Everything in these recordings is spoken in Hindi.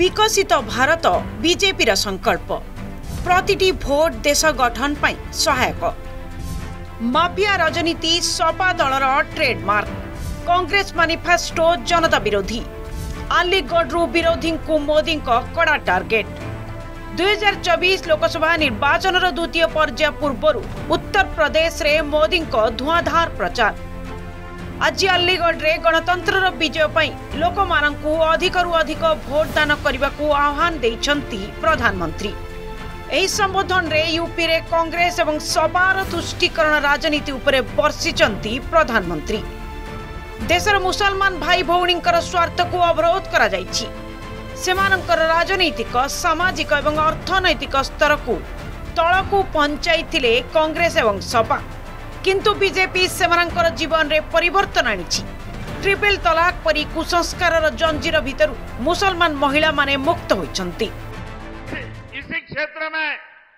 विकसित भारत बीजेपी संकल्प प्रतिटी भोट देश गठन पाई सहायक। माफिया राजनीति सपा दलर ट्रेडमार्क। कांग्रेस मैनिफेस्टो जनता विरोधी। अलीगढ़ विरोधी को मोदी कड़ा टार्गेट। 2024 लोकसभा निर्वाचन द्वितीय पर्याय पूर्व उत्तर प्रदेश रे मोदी धुआंधार प्रचार। आज अलीगढ़ रे गणतंत्र विजय पई लोक मानकु अधिकरु अधिक भोट दान करने को आह्वान देइछंती प्रधानमंत्री। एही संबोधन रे यूपी रे कांग्रेस एवं सपार तुष्टीकरण राजनीति उपरे बर्षिचंती प्रधानमंत्री। देशर मुसलमान भाई भौणींकर स्वार्थ को अवरोध करा जाइछि। सेमानंकर राजनीतिक सामाजिक एवं अर्थनैतिक स्तर को तळकु पहुंचाइथिले कांग्रेस एवं सपा, किंतु बीजेपी सेमानंकर जीवन रे परिवर्तन आनिछि। ट्रिपल तलाक परी कुसंस्कार जंजीर भीतर मुसलमान महिला माने मुक्त होइछंती। इसी क्षेत्र में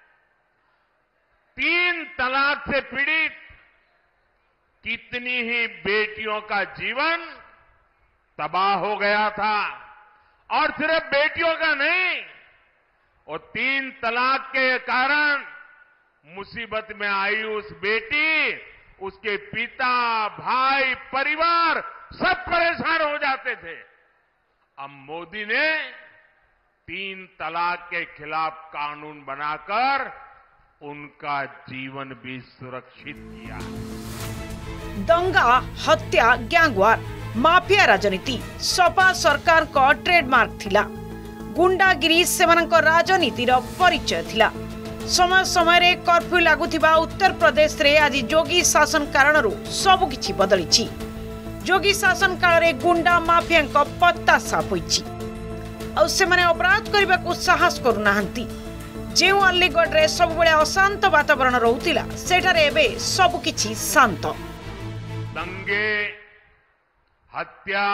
3 तलाक से पीड़ित कितनी ही बेटियों का जीवन तबाह हो गया था, और सिर्फ बेटियों का नहीं, और 3 तलाक के कारण मुसीबत में आई उस बेटी, उसके पिता, भाई, परिवार सब परेशान हो जाते थे। अब मोदी ने 3 तलाक के खिलाफ कानून बनाकर उनका जीवन भी सुरक्षित किया। दंगा, हत्या, गैंगवार, माफिया राजनीति सपा सरकार को ट्रेडमार्क थिला। गुंडागिरी सेमानंको राजनीतिर परिचय थिला। समय समय रे कर्फ्यू लागुथिबा उत्तर प्रदेश रे आज जोगी शासन कारणरू सब किछि बदलिछि। जोगी शासन काल रे गुंडा माफिया को पत्ता साफ होइछि। और सेमाने अपराध करबा को साहस करू नाहंती। जेउ अलीगढ़ रे सब बेले अशांत वातावरण रहुतिला, सेठारे एबे सब किछि शांत। दंगे, हत्या,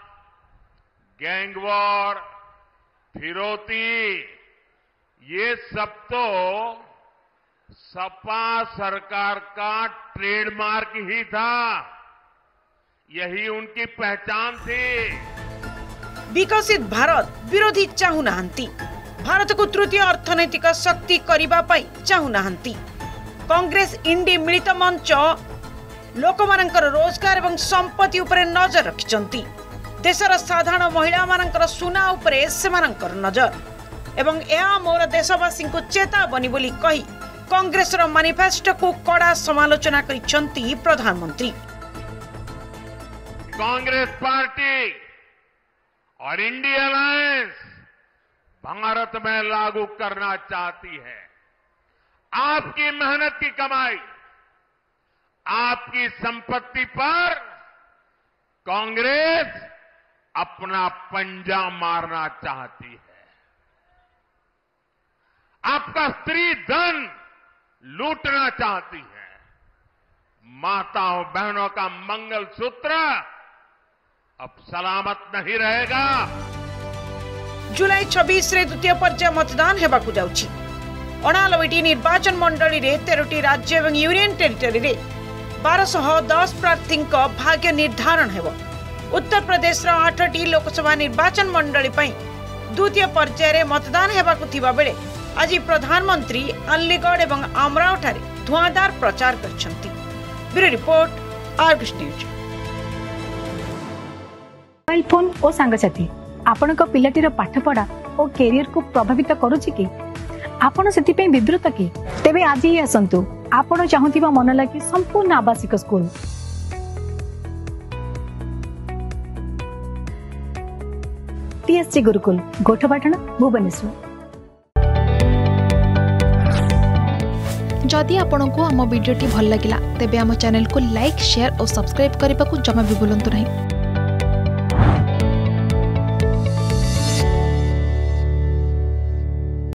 गैंगवॉर, फिरौती, ये सब तो सपा सरकार का ट्रेडमार्क ही था। यही उनकी पहचान थी। विकसित भारत विरोधी चाहू नाहंती। भारत को तृतीय अर्थनैतिक शक्ति करिबा पई चाहू नाहंती। कांग्रेस इंडी मिलित मंच लोकमानंकर रोजगार एवं संपत्ति उपरे नजर रखिचंती। देशर साधारण महिला मानंकर सुना उपरे सेमानंकर नजर एवं यह मोर देशवासी को चेतावनी बोली कही कांग्रेस मैनिफेस्टो को कड़ा समालोचना करिसंती प्रधानमंत्री। कांग्रेस पार्टी और इंडिया अलायंस भारत में लागू करना चाहती है आपकी मेहनत की कमाई, आपकी संपत्ति पर कांग्रेस अपना पंजा मारना चाहती है। आपका स्त्री धन लूटना चाहती है। माताओं बहनों का मंगलसूत्र अब सलामत नहीं रहेगा। जुलाई 26 रे द्वितीय पर्याय मतदान हेबाकु जाउछि। 89 निर्वाचन मंडली रे 13टी राज्य एवं यूनियन टेरिटरी रे 1210 प्रार्थी भाग्य निर्धारण हेबो। उत्तर प्रदेश रो 8टी लोकसभा निर्वाचन मंडली पई द्वितीय पर्याय रे मतदान हेबाकु थिबा बेले आज प्रधानमंत्री अलीगढ़ एवं अमरावती धुआंधार प्रचार करछंती। Bureau report, Argus news. Mobile phone और सांगसाथी आपण पिलाटीर पाठपढ़ा और कैरियर को प्रभावित करुछि कि आपण सेति पे विद्रुत कि तेबे आज ही आसंतु आपण चाहुथिबा मन लागी संपूर्ण आवासिक स्कूल टीएससी गुरुकुल गोठपाटण भुवनेश्वर। जदि आपंक आम भिडी भल लगा तेब आम चैनल को लाइक, शेयर और सब्सक्राइब करने को जमा भी भूलु नहीं।